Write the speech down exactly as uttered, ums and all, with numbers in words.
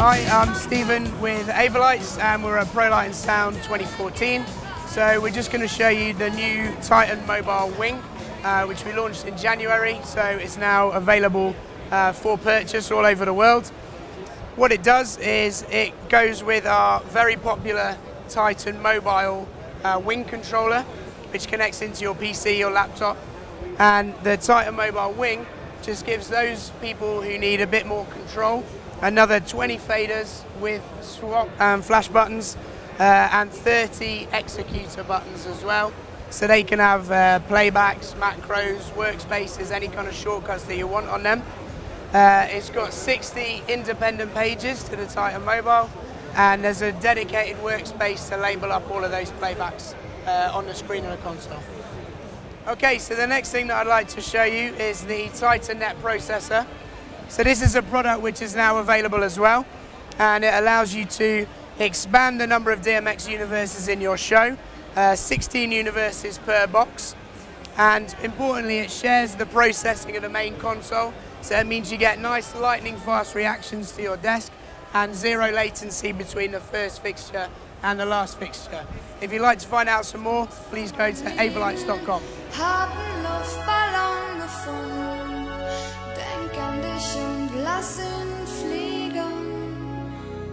Hi, I'm Stephen with Avalites and we're at ProLight Sound twenty fourteen. So we're just going to show you the new Titan Mobile Wing, uh, which we launched in January. So it's now available uh, for purchase all over the world. What it does is it goes with our very popular Titan Mobile uh, Wing controller, which connects into your P C, your laptop. And the Titan Mobile Wing just gives those people who need a bit more control another twenty faders with swap um, flash buttons uh, and thirty executor buttons as well. So they can have uh, playbacks, macros, workspaces, any kind of shortcuts that you want on them. Uh, it's got sixty independent pages to the Titan Mobile, and there's a dedicated workspace to label up all of those playbacks uh, on the screen of the console. Okay, so the next thing that I'd like to show you is the Titan Net processor. So this is a product which is now available as well, and it allows you to expand the number of D M X universes in your show, uh, sixteen universes per box, and importantly it shares the processing of the main console, so it means you get nice lightning fast reactions to your desk and zero latency between the first fixture and the last fixture. If you'd like to find out some more, please go to avalites dot com. Haben Luftballon gefunden, denk an dich und lass ihn